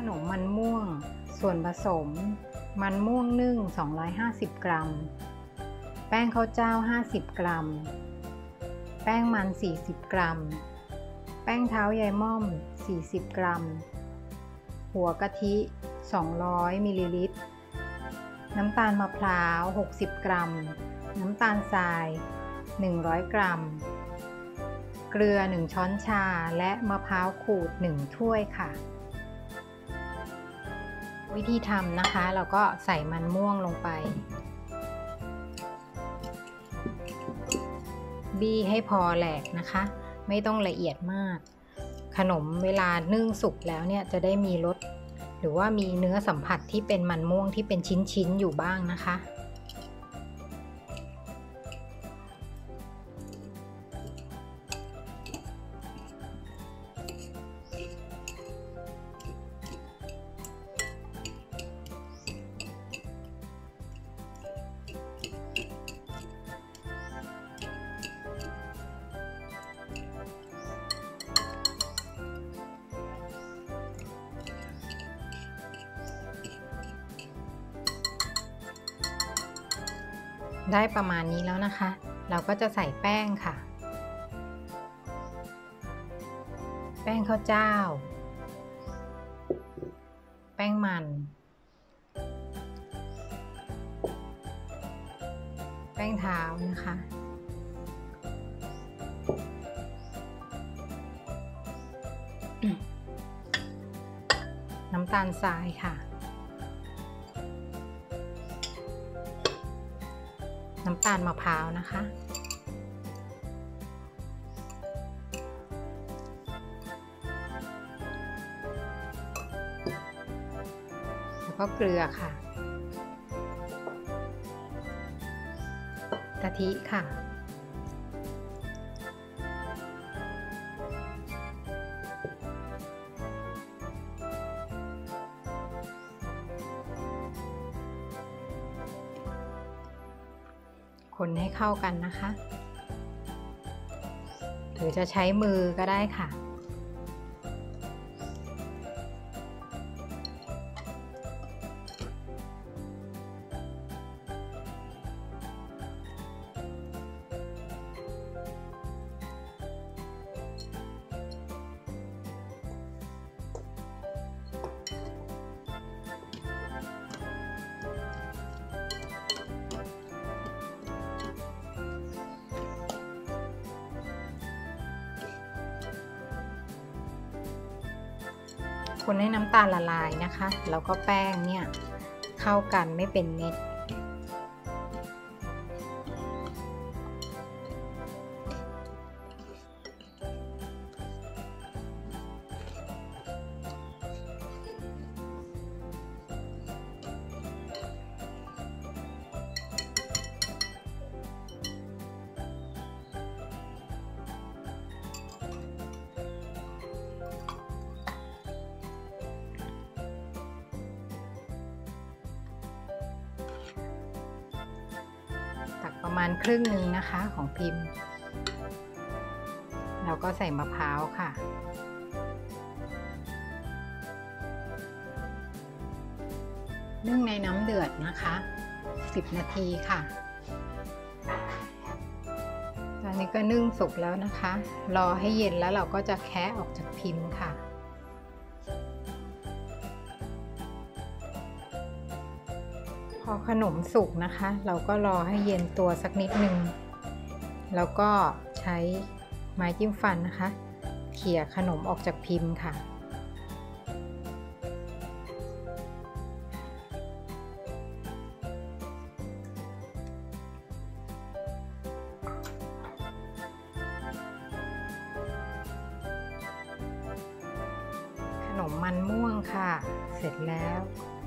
นมมันม่วงส่วนผสมมันม่วงนึ่ง250 กรัมแป้งข้าวเจ้า50 กรัมแป้งมัน40 กรัมแป้งเท้ายายม่อม40 กรัมหัวกะทิ200 มิลลิลิตรน้ำตาลมะพร้าว60 กรัมน้ำตาลทราย100 กรัมเกลือ1 ช้อนชาและมะพร้าวขูด1 ถ้วยค่ะวิธีทำนะคะเราก็ใส่มันม่วงลงไปบี้ให้พอแหลกนะคะไม่ต้องละเอียดมากขนมเวลานึ่งสุกแล้วเนี่ยจะได้มีรสหรือว่ามีเนื้อสัมผัสที่เป็นมันม่วงที่เป็นชิ้นๆอยู่บ้างนะคะได้ประมาณนี้แล้วนะคะเราก็จะใส่แป้งค่ะแป้งข้าวเจ้าแป้งมันแป้งเท้านะคะน้ำตาลทรายค่ะน้ำตาลมะพร้าวนะคะแล้วก็เกลือค่ะกะทิค่ะคนให้เข้ากันนะคะหรือจะใช้มือก็ได้ค่ะคนให้น้ำตาลละลายนะคะแล้วก็แป้งเนี่ยเข้ากันไม่เป็นเม็ดตักประมาณครึ่งหนึ่งนะคะของพิมพ์เราก็ใส่มะพร้าวค่ะนึ่งในน้ำเดือดนะคะ10 นาทีค่ะตอนนี้ก็นึ่งสุกแล้วนะคะรอให้เย็นแล้วเราก็จะแคะออกจากพิมพ์ค่ะพอขนมสุกนะคะเราก็รอให้เย็นตัวสักนิดนึงแล้วก็ใช้ไม้จิ้มฟันนะคะเขี่ยขนมออกจากพิมพ์ค่ะขนมมันม่วงค่ะเสร็จแล้ว